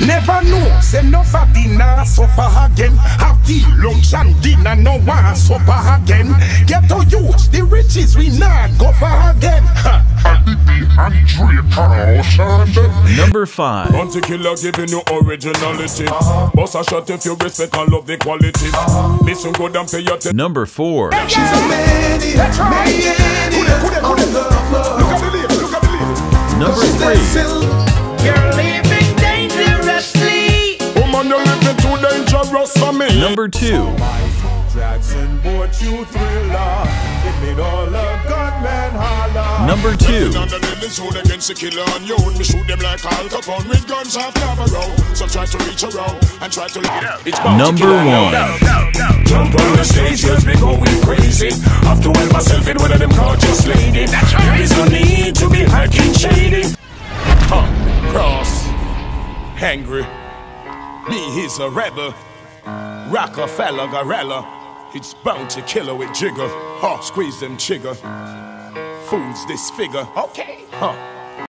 Never know, say nobody nah suffer again. Have tea, lunch and dinner, no one suffer again. Get to use the riches we nah go for again. Number 5. Bounty killer giving you originality. Boss a shot if you respect and love the quality. Listen good and pay attention. Number 4. She's a lady, Number 3. You're living dangerously. Woman, you're living too dangerous for me. Number 2. Jackson bought you thriller. It made all the gunmen holler. Number 2. Against the killer on you. Me shoot them like Al Capone with guns half Navarro. Some try to reach around and try to Number 1. Jump on the stage, girls be going crazy. Have to help myself in one of them gorgeous lady. There is no need to be hacking shady. Cross, angry. Me, he's a rebel. Rockefeller, gorilla. It's bounty killer with jigger. Squeeze them trigger. Fools disfigure. Okay.